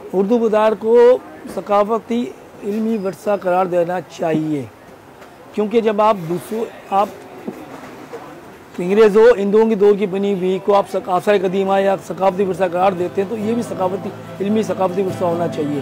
उर्दू बाज़ार को सकाफती इल्मी वर्सा करार देना चाहिए, क्योंकि जब आप अंग्रेज़ों हिंदुओं की दौर की बनी हुई को आप आसार कदीमा या सकाफती वर्सा करार देते हैं तो ये भी इल्मी सकाफती वर्सा होना चाहिए।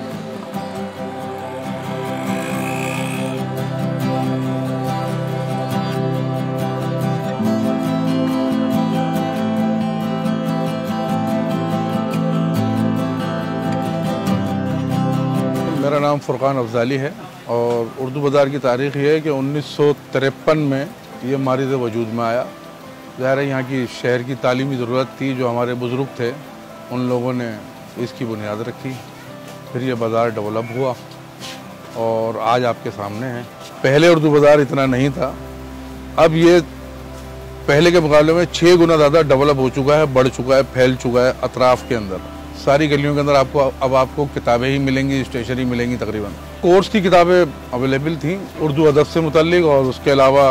मेरा नाम फुरकान अफजाली है और उर्दू बाज़ार की तारीख़ ये है कि 1953 में ये मारिद वजूद में आया। ज़ाहिर है यहाँ की शहर की तालीमी ज़रूरत थी, जो हमारे बुज़ुर्ग थे उन लोगों ने इसकी बुनियाद रखी, फिर ये बाज़ार डेवलप हुआ और आज आपके सामने है। पहले उर्दू बाज़ार इतना नहीं था, अब ये पहले के मुकाबले में 6 गुना ज़्यादा डेवलप हो चुका है, बढ़ चुका है, फैल चुका है। अतराफ़ के अंदर सारी गलियों के अंदर आपको किताबें ही मिलेंगी, स्टेशनरी मिलेंगी। तकरीबन कोर्स की किताबें अवेलेबल थी उर्दू अदब से मुतल्लिक, और उसके अलावा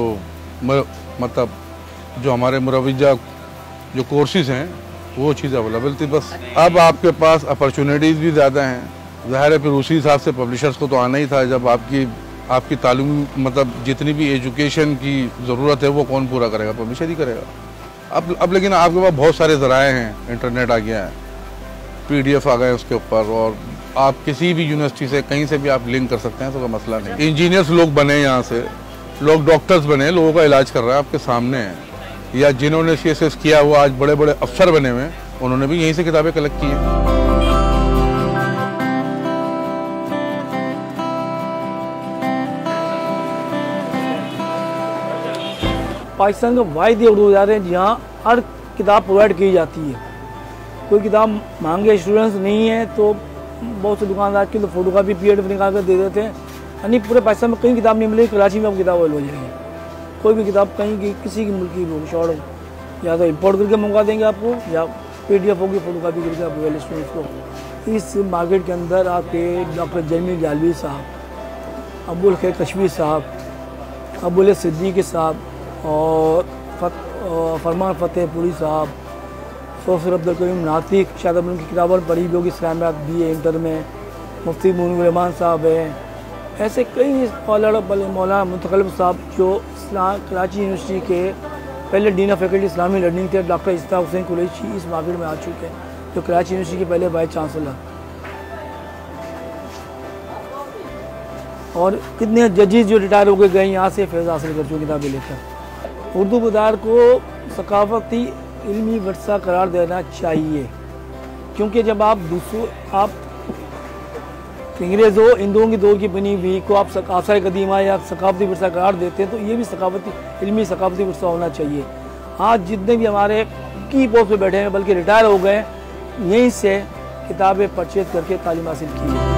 जो हमारे मुरवजा जो कोर्सेज़ हैं वो चीज़ अवेलेबल थी। बस अब आपके पास अपॉर्चुनिटीज़ भी ज़्यादा हैं। ज़ाहिर है फिर उसी हिसाब से पब्लिशर्स को तो आना ही था। जब आपकी तालीम जितनी भी एजुकेशन की ज़रूरत है वो कौन पूरा करेगा? पब्लिशर ही करेगा। अब लेकिन आपके पास बहुत सारे ज़राए हैं, इंटरनेट आ गया है, PDF आ गए उसके ऊपर, और आप किसी भी यूनिवर्सिटी से कहीं से भी आप लिंक कर सकते हैं, तो कोई मसला नहीं। इंजीनियर्स लोग बने, यहाँ से लोग डॉक्टर्स बने, लोगों का इलाज कर रहा है आपके सामने है, या जिन्होंने CSS किया हुआ आज बड़े बड़े अफसर बने हुए उन्होंने भी यहीं से किताबें कलेक्ट की हैं। पाकिस्तान का वाहिद उर्दू बाज़ार है जहाँ हर किताब प्रोवाइड की जाती है। कोई किताब महंगे स्टूडेंट्स नहीं है तो बहुत से दुकानदार की तो फोटो कापी PDF निकाल कर दे देते हैं, यानी पूरे पाकिस्तान में कहीं किताब नहीं मिलेगी, कराची में अब किताब अवेलेबल हो जाएगी। कोई भी किताब कहीं की किसी की मुल्क की शॉर्ट हो, या तो इम्पोर्ट करके मंगवा देंगे आपको, या PDF होगी फोटो कापी करके आप वेल स्टूडेंट्स को। इस मार्केट के अंदर आपके डॉक्टर जमील जालवी साहब, अबुल खैर कश्मीर साहब, अबुल सिद्दीकी साहब और फरमान फतेहपुरी साहब, प्रोफेसर अब्दुल करीम नातिक, शायद उनकी किताबों पढ़ी भी होगी, इस्लामियात BA इंटर में, मुफ्ती मोइन रहमान साहब हैं। ऐसे कई मौलाना मुतकल्लिब साहब जो कराची यूनिवर्सिटी के पहले डीन ऑफ फैकल्टी इस्लामी लर्निंग थे, डॉक्टर इस्ता हुसैन कुरैशी इस मार्केट में आ चुके हैं, जो कराची यूनिवर्सिटी के पहले वाइस चांसलर, और कितने जजेस जो रिटायर होकर गए यहाँ से फैज़ हासिल कर चुके किताबें लेकर। उर्दू बाज़ार को सकाफती इल्मी वर्सा करार देना चाहिए, क्योंकि जब आप अंग्रेज़ों हिंदुओं की दौर की बनी हुई को आप आसार कदीमा या सकाफती वर्सा करार देते हैं तो ये भी इल्मी सकाफती वर्सा होना चाहिए। आज जितने भी हमारे की पोस्ट पे बैठे हैं बल्कि रिटायर हो गए, यहीं से किताबें परचेज करके तालीम हासिल की है।